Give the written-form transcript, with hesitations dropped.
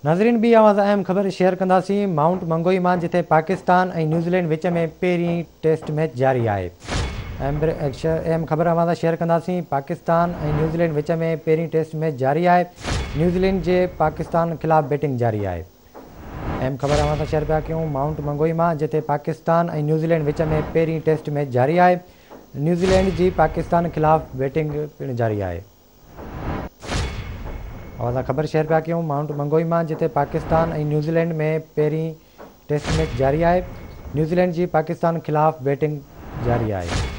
नाज़रीन बि आवाज़ अहम ख़बर शेयर कंदासीं। माउंट मंगोई मां जिथे पाकिस्तान ऐं न्यूज़ीलैंड विच में पहिरीं टेस्ट मैच जारी आहे। अहम ख़बर आवाज़ शेयर कंदासीं। पाकिस्तान ऐं न्यूज़ीलैंड विच में पहिरीं टेस्ट मैच जारी आहे। न्यूज़ीलैंड जे पाकिस्तान ख़िलाफ़ बैटिंग जारी आहे। अहम ख़बर आवाज़ शेयर पिया कयूं। माउंट मंगोई मां जिथे पाकिस्तान ऐं न्यूज़ीलैंड विच में पहिरीं टेस्ट मैच जारी आहे। न्यूज़ीलैंड जी पाकिस्तान ख़िलाफ़ बैटिंग पिणु जारी आहे। आवाज़ ख़बर शेयर पिया कयूं। माउंट मंगोई मां जिथे पाकिस्तान ऐं न्यूज़ीलैंड में पहिरीं टेस्ट मैच जारी आहे। न्यूज़ीलैंड जी पाकिस्तान ख़िलाफ़ बैटिंग जारी आहे।